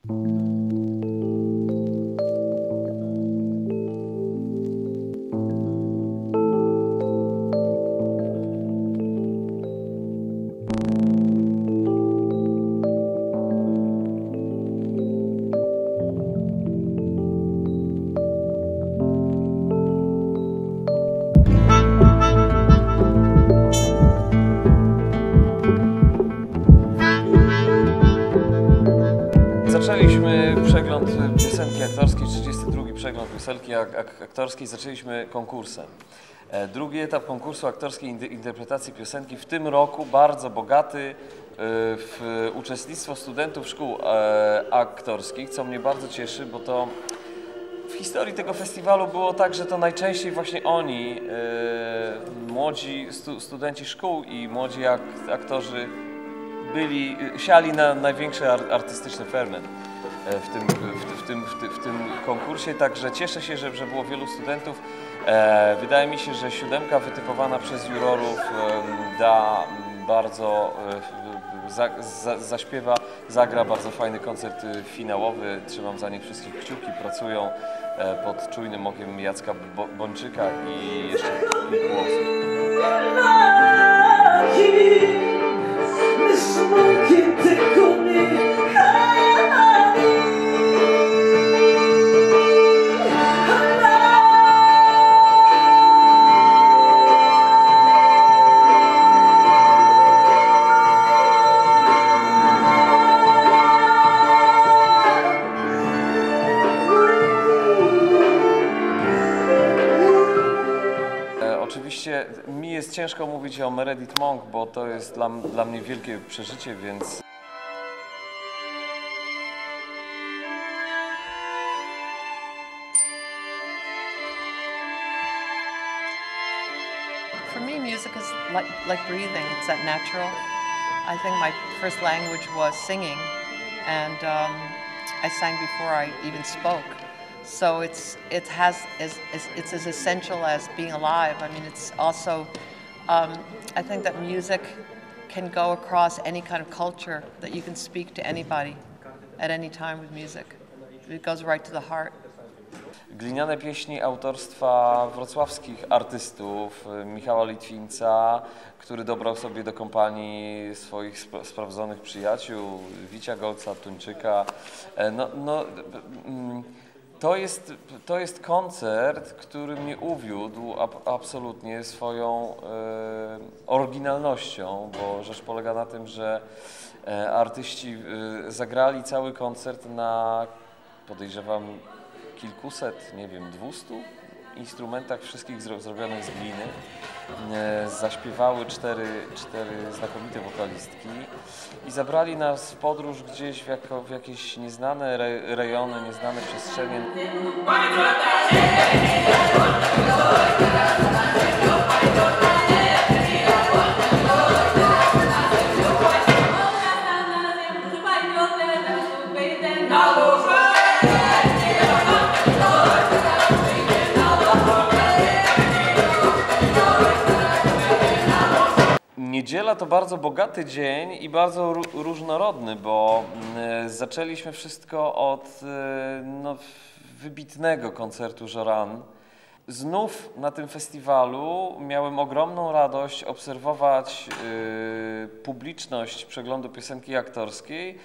Zaczęliśmy przegląd piosenki aktorskiej, 32. przegląd piosenki aktorskiej, zaczęliśmy konkursem. Drugi etap konkursu aktorskiej interpretacji piosenki w tym roku bardzo bogaty w uczestnictwo studentów szkół aktorskich, co mnie bardzo cieszy, bo to w historii tego festiwalu było tak, że to najczęściej właśnie oni, młodzi studenci szkół i młodzi aktorzy siali na największy artystyczny ferment w tym konkursie, także cieszę się, że było wielu studentów. Wydaje mi się, że 7 wytypowana przez jurorów zagra bardzo fajny koncert finałowy. Trzymam za nich wszystkich kciuki, pracują pod czujnym okiem Jacka Bończyka i jeszcze kilku osób. Oczywiście mi jest ciężko mówić o Meredith Monk, bo to jest dla mnie wielkie przeżycie, więc... For me, music is like breathing. It's that natural. I think my first language was singing, and I sang before I even spoke. So it's as essential as being alive. I mean, it's also, I think that music can go across any kind of culture, that you can speak to anybody at any time with music. It goes right to the heart. Gliniane pieśni autorstwa wrocławskich artystów, Michała Litwinca, który dobrał sobie do kompanii swoich sprawdzonych przyjaciół, Wicia Golca, Tuńczyka. To jest koncert, który mnie uwiódł absolutnie swoją oryginalnością, bo rzecz polega na tym, że artyści zagrali cały koncert na, podejrzewam, kilkuset, nie wiem, 200 instrumentach, wszystkich zrobionych z gliny. Zaśpiewały cztery znakomite wokalistki i zabrali nas w podróż gdzieś w jakieś nieznane rejony, nieznane przestrzenie. Niedziela to bardzo bogaty dzień i bardzo różnorodny, bo zaczęliśmy wszystko od wybitnego koncertu Joran. Znów na tym festiwalu miałem ogromną radość obserwować publiczność przeglądu piosenki aktorskiej,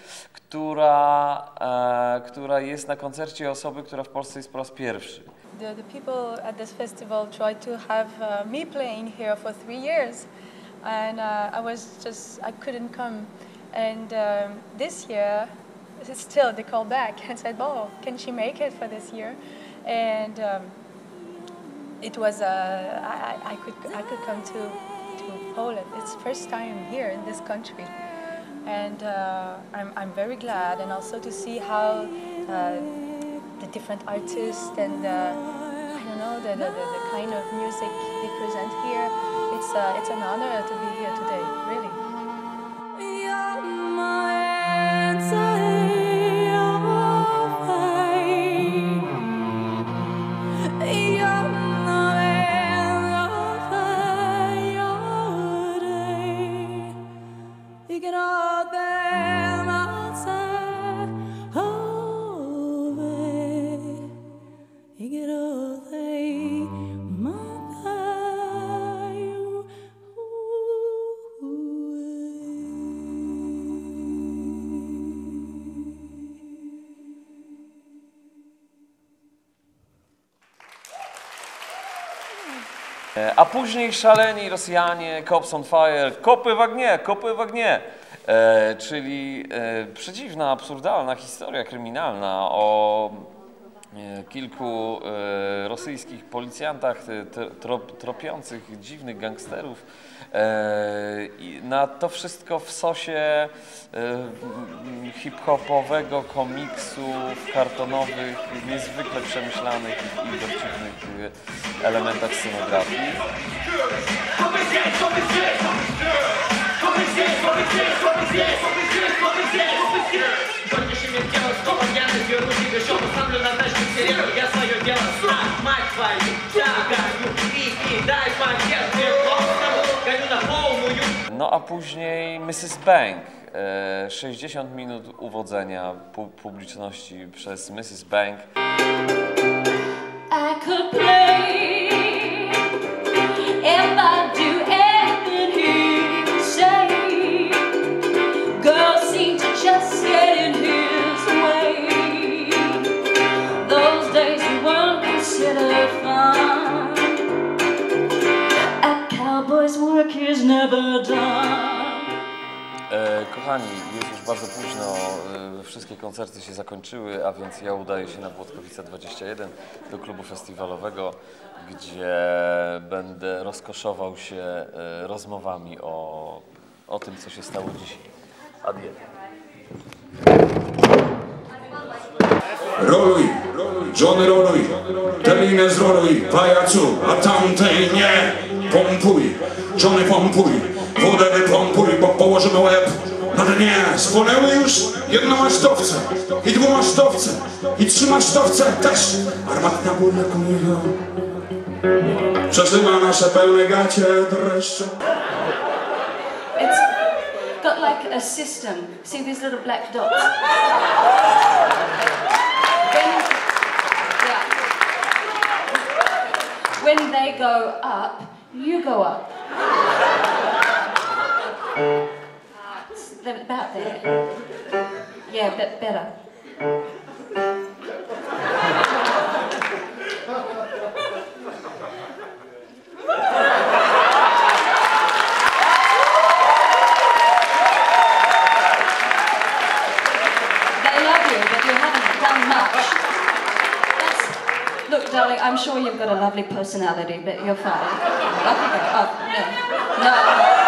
która jest na koncercie osoby, która w Polsce jest po raz pierwszy. The people at this festival tried to have me playing here for 3 years. And I couldn't come. And this year, still they called back and said, "Oh, can she make it for this year?" And it was I could come to Poland. It's first time here in this country, and I'm very glad, and also to see how the different artists and I don't know the kind of music they present here. It's an honor to be here today, really. You can all them outside. Oh. A później szaleni Rosjanie, Cops on Fire, kopy w ognie, kopy w ognie. Czyli przedziwna, absurdalna historia kryminalna o kilku rosyjskich policjantach tropiących dziwnych gangsterów. I na to wszystko w sosie hip-hopowego komiksu, w kartonowych, niezwykle przemyślanych i dowcipnych elementach scenografii. No a później Mrs. Bank, 60 minut uwodzenia publiczności przez Mrs. Bank. I could play if I do everything he say. Girls seem to just get in his way. Those days we weren't considered fun. A cowboy's work is never done. Kochani, jest już bardzo późno, wszystkie koncerty się zakończyły, a więc ja udaję się na Włodkowice 21 do klubu festiwalowego, gdzie będę rozkoszował się rozmowami o tym, co się stało dzisiaj. Adieu. Roluj, Johnny roluj, Telinę zroluj, pajacu, a tamtej nie pompuj, Johnny pompuj, wodę wypompuj, bo położymy łeb na dnie. Spłonęły już jednomasztowce i dwumasztowce i trzymasztowce też. Armatna burla kumiła przeżywa nasze pełne gacie dreszcze. It's got like a system. See these little black dots? When they go up, you go up. It's about there. Yeah, but better. Look, darling, I'm sure you've got a lovely personality, but you're fine. Oh, no.